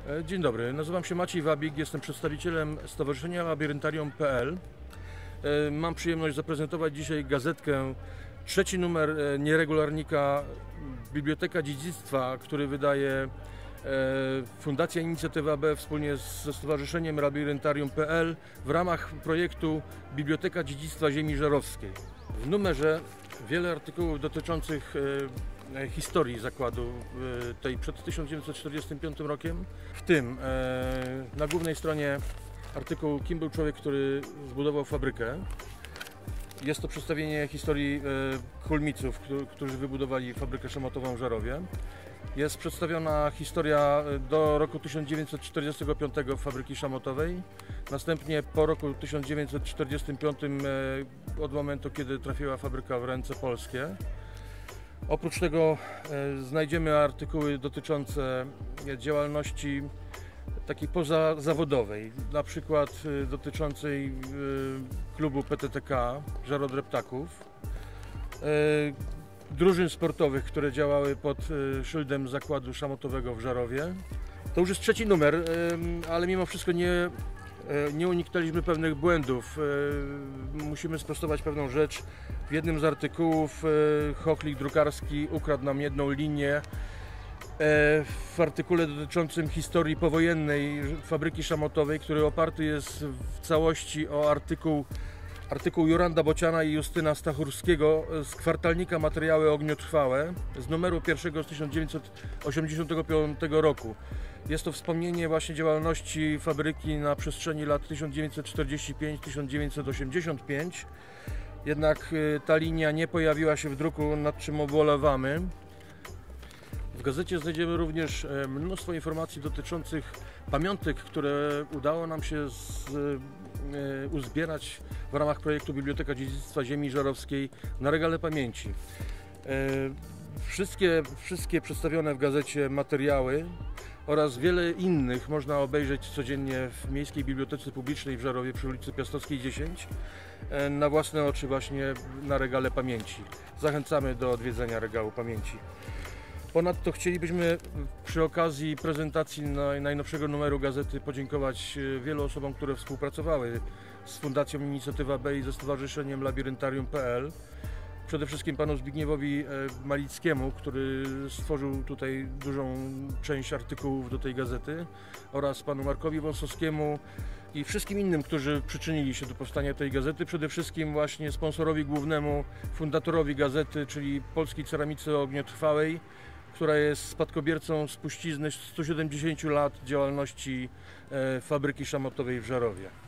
Dzień dobry, nazywam się Maciej Wabik, jestem przedstawicielem Stowarzyszenia Labiryntarium.pl. Mam przyjemność zaprezentować dzisiaj gazetkę, trzeci numer nieregularnika Biblioteka Dziedzictwa, który wydaje Fundacja Inicjatywa B wspólnie ze Stowarzyszeniem Labiryntarium.pl w ramach projektu Biblioteka Dziedzictwa Ziemi Żarowskiej. W numerze wiele artykułów dotyczących historii zakładu tej przed 1945 rokiem, w tym na głównej stronie artykuł "Kim był człowiek, który zbudował fabrykę?". Jest to przedstawienie historii Kulmiców, którzy wybudowali fabrykę szamotową w Żarowie. Jest przedstawiona historia do roku 1945 fabryki szamotowej, następnie po roku 1945 od momentu, kiedy trafiła fabryka w ręce polskie. Oprócz tego znajdziemy artykuły dotyczące działalności takiej pozazawodowej, na przykład dotyczącej klubu PTTK, Żarodreptaków, drużyn sportowych, które działały pod szyldem zakładu szamotowego w Żarowie. To już jest trzeci numer, ale mimo wszystko nie uniknęliśmy pewnych błędów. Musimy sprostować pewną rzecz. W jednym z artykułów chochlik drukarski ukradł nam jedną linię. W artykule dotyczącym historii powojennej fabryki szamotowej, który oparty jest w całości o artykuł Juranda Bociana i Justyna Stachurskiego z kwartalnika Materiały ogniotrwałe z numeru 1 z 1985 roku. Jest to wspomnienie właśnie działalności fabryki na przestrzeni lat 1945-1985. Jednak ta linia nie pojawiła się w druku, nad czym ubolewamy. W gazecie znajdziemy również mnóstwo informacji dotyczących pamiątek, które udało nam się uzbierać w ramach projektu Biblioteka Dziedzictwa Ziemi Żarowskiej na regale pamięci. Wszystkie przedstawione w gazecie materiały oraz wiele innych można obejrzeć codziennie w Miejskiej Bibliotece Publicznej w Żarowie przy ulicy Piastowskiej 10 na własne oczy właśnie na regale pamięci. Zachęcamy do odwiedzenia regału pamięci. Ponadto chcielibyśmy przy okazji prezentacji najnowszego numeru gazety podziękować wielu osobom, które współpracowały z Fundacją Inicjatywa B i ze Stowarzyszeniem Labiryntarium.pl. Przede wszystkim panu Zbigniewowi Malickiemu, który stworzył tutaj dużą część artykułów do tej gazety, oraz panu Markowi Wąsowskiemu i wszystkim innym, którzy przyczynili się do powstania tej gazety. Przede wszystkim właśnie sponsorowi głównemu, fundatorowi gazety, czyli Polskiej Ceramice Ogniotrwałej, która jest spadkobiercą spuścizny 170 lat działalności fabryki szamotowej w Żarowie.